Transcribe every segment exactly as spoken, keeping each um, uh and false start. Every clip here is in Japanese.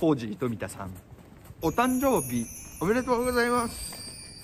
コージー富田さん、お誕生日おめでとうございます。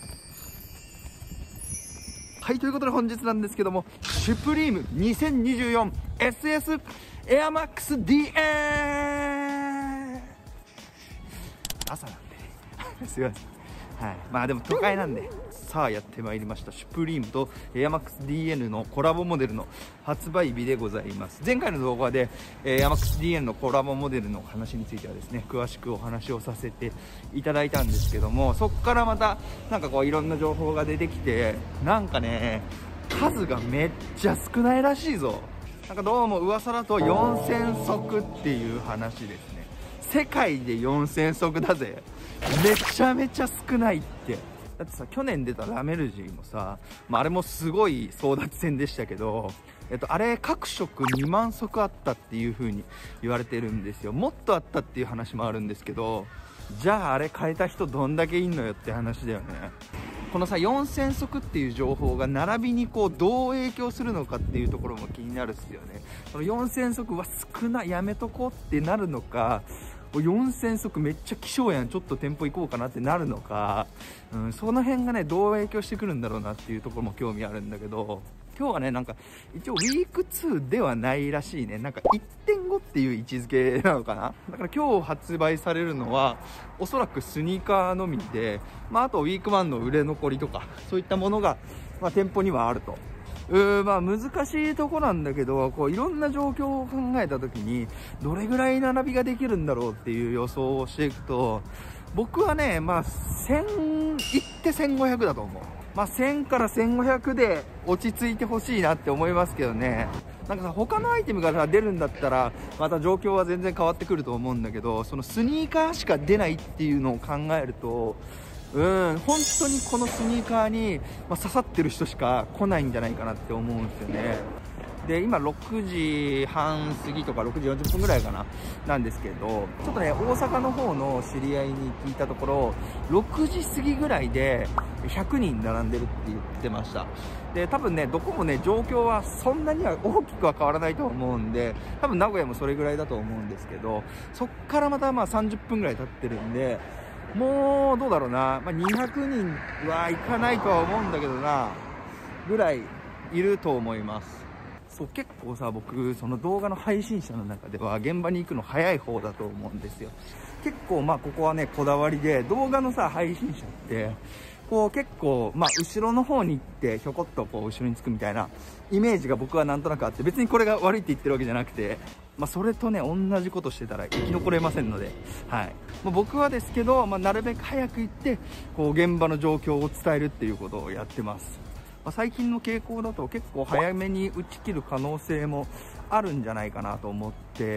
はい、ということで本日なんですけども、シュプリーム にせんにじゅうよん エスエス エアマックス ディーエー 朝なんで、すいません。はい、まあでも都会なんでさあやってまいりました。シュプリームとエアマックス ディーエヌ のコラボモデルの発売日でございます。前回の動画でエアマックス ディーエヌ のコラボモデルの話についてはですね、詳しくお話をさせていただいたんですけども、そこからまたなんかこういろんな情報が出てきて、なんかね数がめっちゃ少ないらしいぞ。なんかどうも噂だとよんせんそくっていう話ですね。世界でよんせんそくだぜ。めちゃめちゃ少ないって。だってさ、去年出たラメルジーもさ、まあ、あれもすごい争奪戦でしたけど、えっと、あれ各色にまんそくあったっていう風に言われてるんですよ。もっとあったっていう話もあるんですけど、じゃああれ買えた人どんだけいんのよって話だよね。このさよんせんそくっていう情報が並びにこうどう影響するのかっていうところも気になるっすよね。このよんせんそくは少ない、やめとこうってなるのか、よんせんそくめっちゃ希少やん、ちょっと店舗行こうかなってなるのか、うん、その辺がねどう影響してくるんだろうなっていうところも興味あるんだけど、今日はねなんか一応ウィークツーではないらしいね。なんか いってんご っていう位置づけなのかな。だから今日発売されるのはおそらくスニーカーのみで、まあ、あとウィークワンの売れ残りとかそういったものが、まあ、店舗にはあると。うーまあ難しいとこなんだけど、こういろんな状況を考えた時にどれぐらい並びができるんだろうっていう予想をしていくと、僕はねまあせんいってせんごひゃくだと思う。まあせんからせんごひゃくで落ち着いてほしいなって思いますけどね。なんかさ他のアイテムがさ出るんだったらまた状況は全然変わってくると思うんだけど、そのスニーカーしか出ないっていうのを考えると、うん本当にこのスニーカーに、まあ、刺さってる人しか来ないんじゃないかなって思うんですよね。で今ろくじはん過ぎとかろくじよんじゅっぷんぐらいかななんですけど、ちょっとね大阪の方の知り合いに聞いたところ、ろくじ過ぎぐらいでひゃくにん並んでるって言ってました。で多分ねどこもね状況はそんなには大きくは変わらないと思うんで、多分名古屋もそれぐらいだと思うんですけど、そっからまたまあさんじゅっぷんぐらい経ってるんで、もうどうだろうな、まあ、にひゃくにんはいかないとは思うんだけどなぐらいいると思います。そう結構さ僕その動画の配信者の中では現場に行くの早い方だと思うんですよ。結構まあここはねこだわりで、動画のさ配信者ってこう結構まあ後ろの方に行ってひょこっとこう後ろにつくみたいなイメージが僕はなんとなくあって、別にこれが悪いって言ってるわけじゃなくて、まあそれとね同じことしてたら生き残れませんので、はい、まあ、僕はですけど、まあ、なるべく早く行ってこう現場の状況を伝えるっていうことをやってます。まあ、最近の傾向だと結構早めに打ち切る可能性もあるんじゃないかなと思って、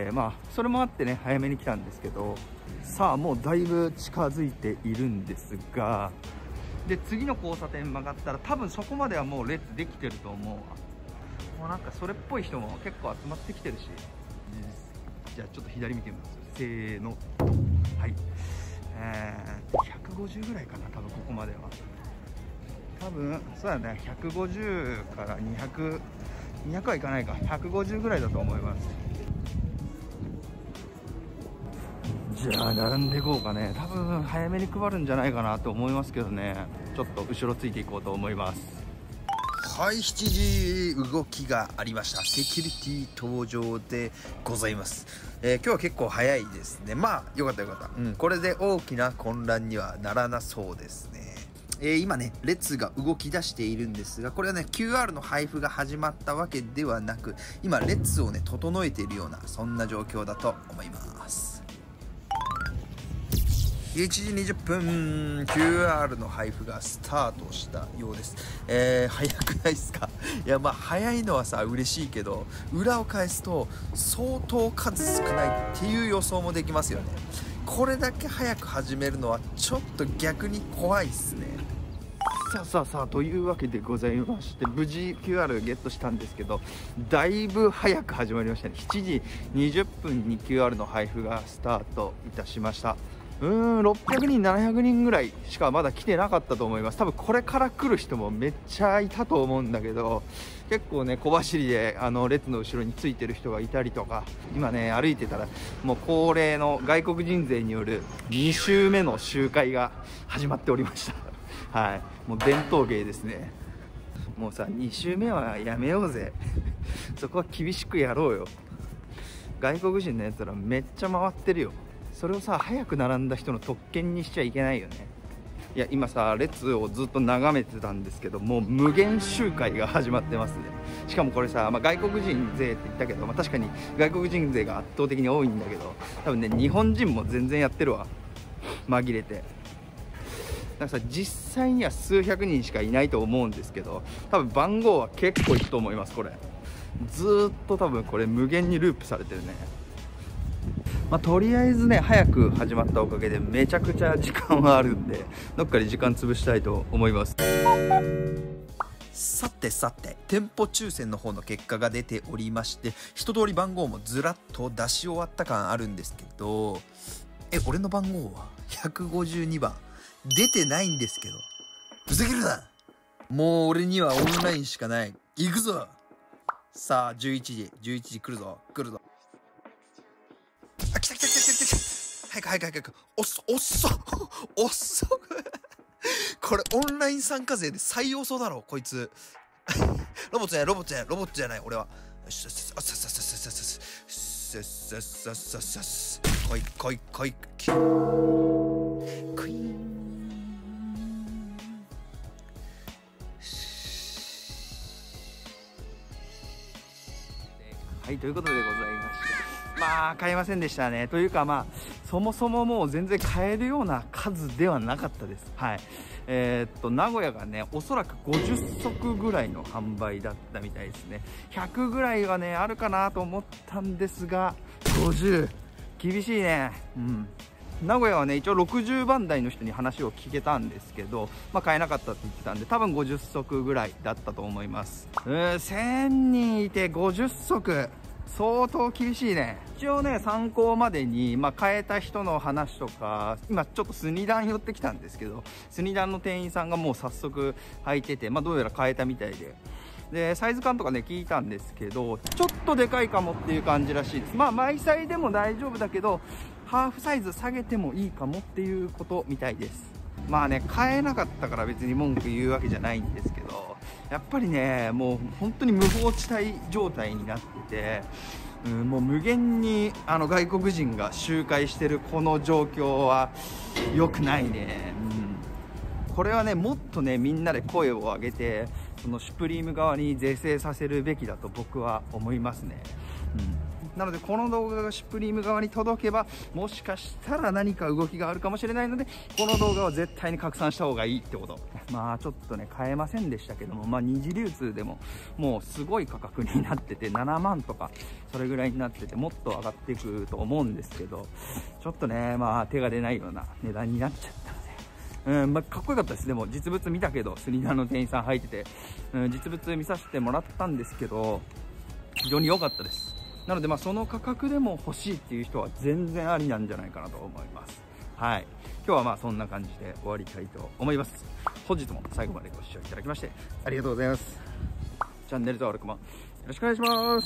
まあそれもあってね早めに来たんですけど、さあもうだいぶ近づいているんですが、で次の交差点曲がったら多分そこまではもう列できてると思うわ。もうなんかそれっぽい人も結構集まってきてるし、じゃあちょっと左見てみます。せーの、はい、えー、ひゃくごじゅうぐらいかな多分ここまでは。多分そうだね、ひゃくごじゅうからにひゃく、にひゃくはいかないか、ひゃくごじゅうぐらいだと思います。じゃあ並んでいこうかね。多分早めに配るんじゃないかなと思いますけどね。ちょっと後ろついていこうと思います。はい、しちじ動きがありました。セキュリティ登場でございます。えー、今日は結構早いですね。まあよかったよかった、うん、これで大きな混乱にはならなそうですね。えー、今ね列が動き出しているんですが、これはね キューアール の配布が始まったわけではなく、今列をね整えているようなそんな状況だと思います。いちじにじゅっぷん キューアール の配布がスタートしたようです。えー、早くないですか？いやまあ早いのはさ嬉しいけど、裏を返すと相当数少ないっていう予想もできますよね。これだけ早く始めるのはちょっと逆に怖いっすね。さあさあさあというわけでございまして、無事 キューアール ゲットしたんですけど、だいぶ早く始まりましたね。しちじにじゅっぷんに キューアール の配布がスタートいたしました。 うーんろっぴゃくにんななひゃくにんぐらいしかまだ来てなかったと思います。多分これから来る人もめっちゃいたと思うんだけど、結構ね小走りであの列の後ろについてる人がいたりとか、今ね歩いてたらもう恒例の外国人勢によるに週目の集会が始まっておりましたはい、もう伝統芸ですね。もうさに週目はやめようぜそこは厳しくやろうよ。外国人のやつらめっちゃ回ってるよ。それをさ早く並んだ人の特権にしちゃいけないよね。いや今さ列をずっと眺めてたんですけど、もう無限集会が始まってますね。しかもこれさ、まあ、外国人勢って言ったけど、まあ、確かに外国人勢が圧倒的に多いんだけど、多分ね日本人も全然やってるわ、紛れて。なんかさ実際には数百人しかいないと思うんですけど、多分番号は結構いくと思います。これずーっと多分これ無限にループされてるね。まあ、とりあえずね早く始まったおかげでめちゃくちゃ時間はあるんで、どっかで時間潰したいと思います。 さてさて店舗抽選の方の結果が出ておりまして、一通り番号もずらっと出し終わった感あるんですけど、え俺の番号はひゃくごじゅうにばん出てないんですけど、ふざけるな。もう俺にはオンラインしかない。行くぞ。さあじゅういちじじゅういちじ来るぞ来るぞ。あ来た来た来た来た来た。早く早く早く。おっそおっそおっそこれオンライン参加税で最遅だろこいつロボットじゃないロボットじゃないロボットじゃない俺は。よしよしよしよしよしよしよしよしよしよしよしよしよし来い来い来い来い来い。 はい、ということでございまして、まあ買えませんでしたね。というかまあそもそももう全然買えるような数ではなかったです。はい、えー、っと名古屋がねおそらくごじゅっそくぐらいの販売だったみたいですね。ひゃくぐらいはねあるかなと思ったんですが、ごじゅう厳しいね。うん名古屋はね一応ろくじゅうばん台の人に話を聞けたんですけど、まあ、買えなかったって言ってたんで、多分ごじゅっそくぐらいだったと思います。うーんせんにんいてごじゅっそく相当厳しいね。一応ね参考までに、まあ、買えた人の話とか、今ちょっとスニダン寄ってきたんですけど、スニダンの店員さんがもう早速履いてて、まあ、どうやら買えたみたいで、でサイズ感とかね聞いたんですけど、ちょっとでかいかもっていう感じらしいです。まあマイサイでも大丈夫だけどハーフサイズ下げてもいいかもっていうことみたいです。まあね買えなかったから別に文句言うわけじゃないんですけど、やっぱりねもう本当に無法地帯状態になってて、うん、もう無限にあの外国人が集会してるこの状況は良くないね。うん、これはねもっとねみんなで声を上げてそのシュプリーム側に是正させるべきだと僕は思いますね。うん、なのでこの動画がシュプリーム側に届けば、もしかしたら何か動きがあるかもしれないので、この動画は絶対に拡散した方がいいってこと。まあちょっとね買えませんでしたけども、まあ二次流通でももうすごい価格になっててななまんとかそれぐらいになってて、もっと上がっていくと思うんですけど、ちょっとねまあ手が出ないような値段になっちゃったので、うんまあ、かっこよかったです。でも実物見たけどスニダーの店員さん履いてて、うん、実物見させてもらったんですけど非常に良かったです。なのでまあその価格でも欲しいっていう人は全然ありなんじゃないかなと思います。はい、今日はまあそんな感じで終わりたいと思います。本日も最後までご視聴いただきましてありがとうございます。チャンネル登録もよろしくお願いします。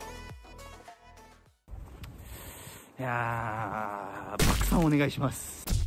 いやー、爆散お願いします。